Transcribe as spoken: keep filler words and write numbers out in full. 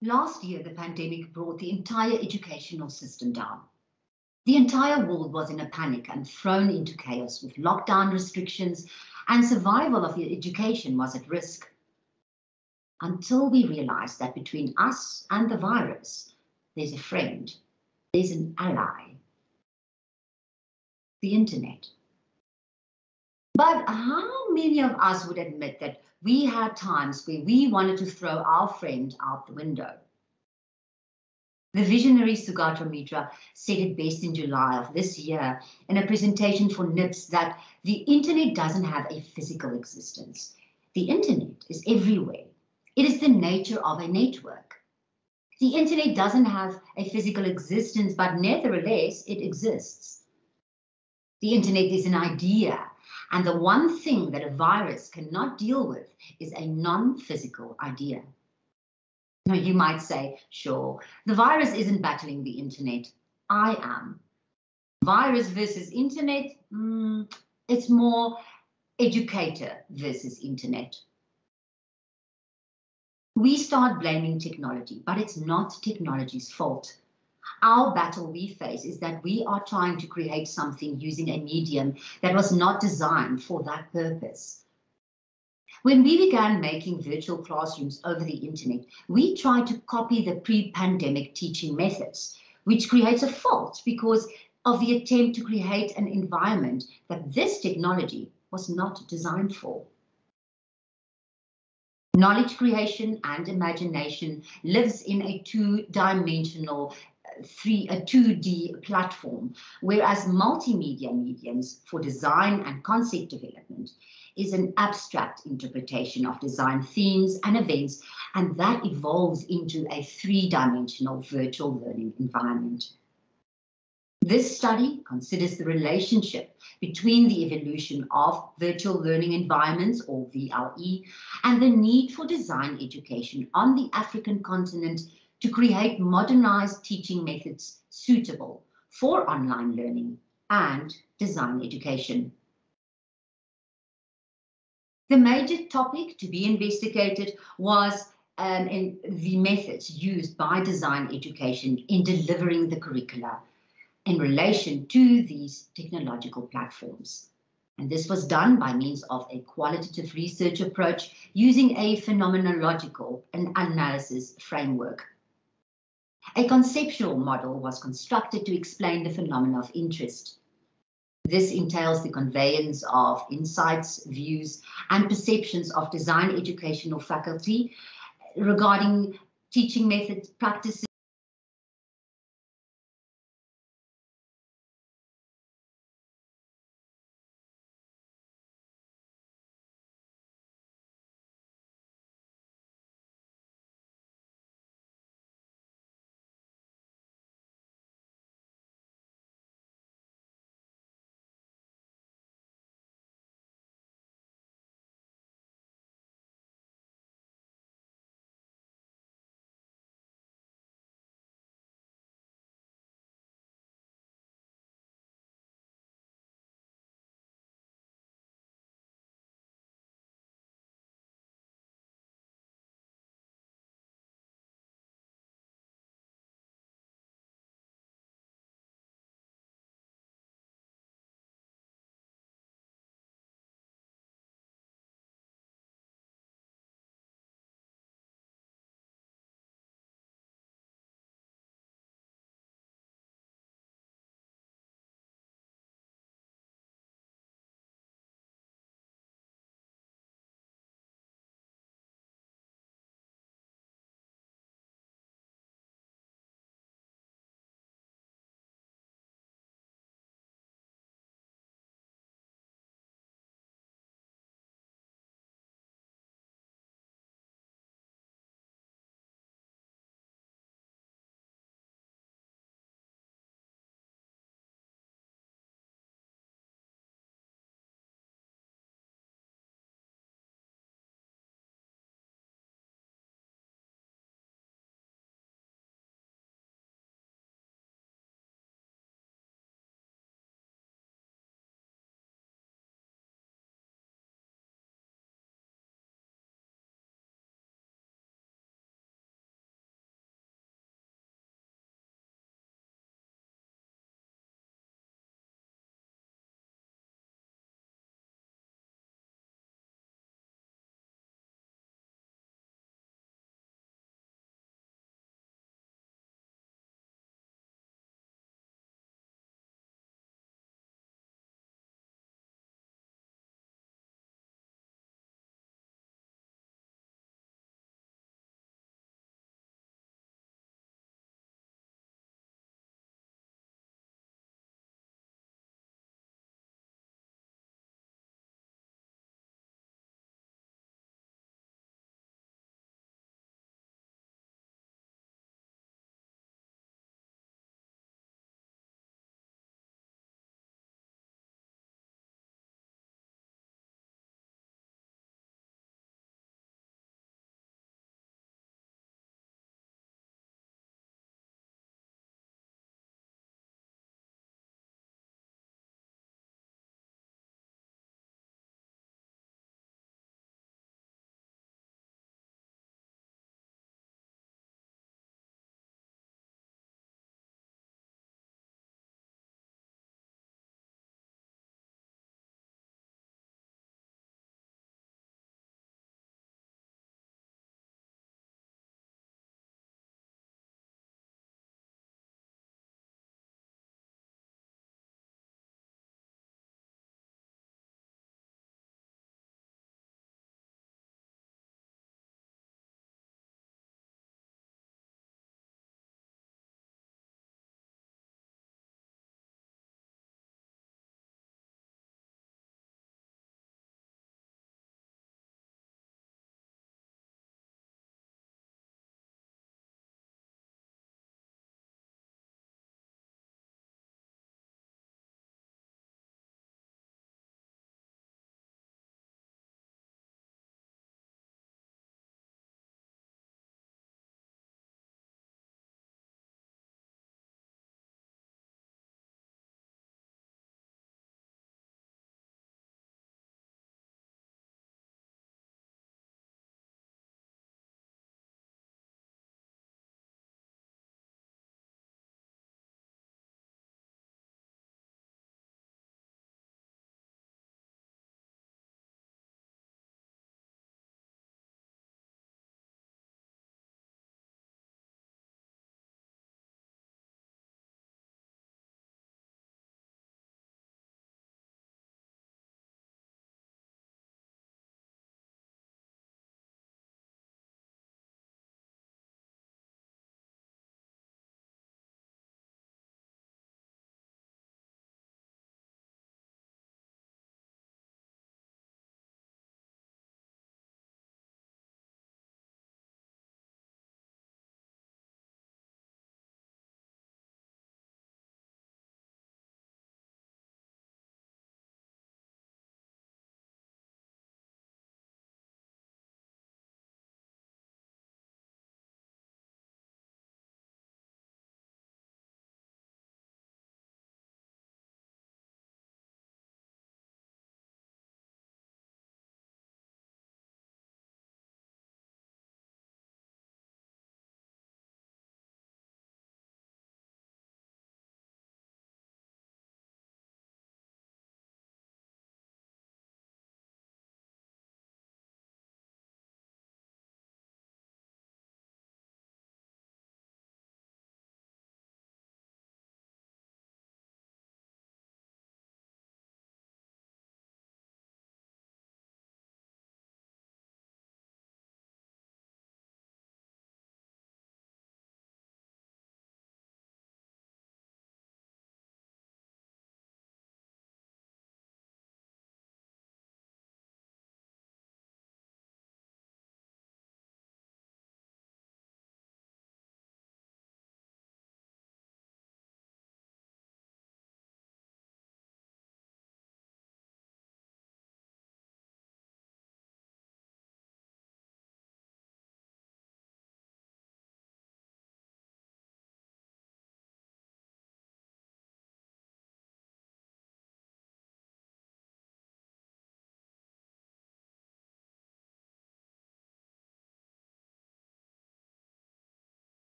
Last year, the pandemic brought the entire educational system down. The entire world was in a panic and thrown into chaos with lockdown restrictions, and survival of education was at risk. Until we realized that between us and the virus, there's a friend, there's an ally, the internet. But how many of us would admit that we had times where we wanted to throw our friend out the window? The visionary Sugatra Mitra said it best in July of this year in a presentation for N I P S that the internet doesn't have a physical existence. The internet is everywhere. It is the nature of a network. The internet doesn't have a physical existence, but nevertheless, it exists. The internet is an idea, and the one thing that a virus cannot deal with is a non-physical idea. Now, you might say, sure, the virus isn't battling the internet. I am. Virus versus internet, mm, it's more educator versus internet. We start blaming technology, but it's not technology's fault. Our battle we face is that we are trying to create something using a medium that was not designed for that purpose. When we began making virtual classrooms over the internet, we tried to copy the pre-pandemic teaching methods, which creates a fault because of the attempt to create an environment that this technology was not designed for. Knowledge creation and imagination lives in a two-dimensional, three, a two D platform, whereas multimedia mediums for design and concept development is an abstract interpretation of design themes and events, and that evolves into a three-dimensional virtual learning environment. This study considers the relationship between the evolution of virtual learning environments, or V L E, and the need for design education on the African continent to create modernized teaching methods suitable for online learning and design education. The major topic to be investigated was um, in the methods used by design education in delivering the curricula in relation to these technological platforms. And this was done by means of a qualitative research approach using a phenomenological and analysis framework. A conceptual model was constructed to explain the phenomena of interest. This entails the conveyance of insights, views, and perceptions of design educational faculty regarding teaching methods, practices,